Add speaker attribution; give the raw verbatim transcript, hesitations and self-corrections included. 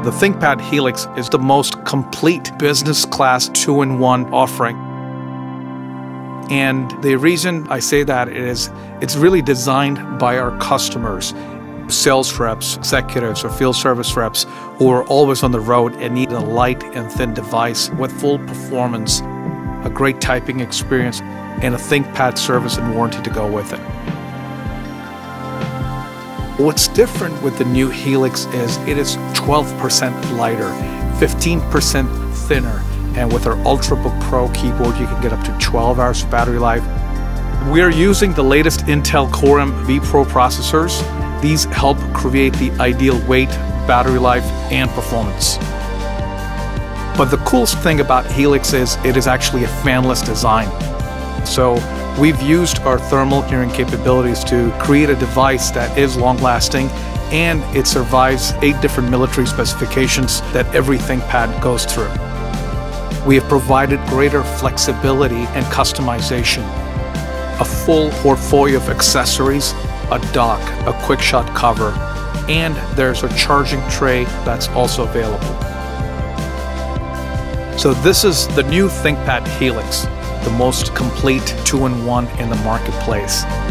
Speaker 1: The ThinkPad Helix is the most complete business class two in one offering. And the reason I say that is it's really designed by our customers, sales reps, executives, or field service reps who are always on the road and need a light and thin device with full performance, a great typing experience, and a ThinkPad service and warranty to go with it. What's different with the new Helix is it is twelve percent lighter, fifteen percent thinner, and with our Ultrabook Pro keyboard you can get up to twelve hours of battery life. We're using the latest Intel Core M vPro processors. These help create the ideal weight, battery life, and performance. But the coolest thing about Helix is it is actually a fanless design. So we've used our thermal hearing capabilities to create a device that is long-lasting, and it survives eight different military specifications that every ThinkPad goes through. We have provided greater flexibility and customization, a full portfolio of accessories, a dock, a QuickShot cover, and there's a charging tray that's also available. So this is the new ThinkPad Helix, the most complete two in one in the marketplace.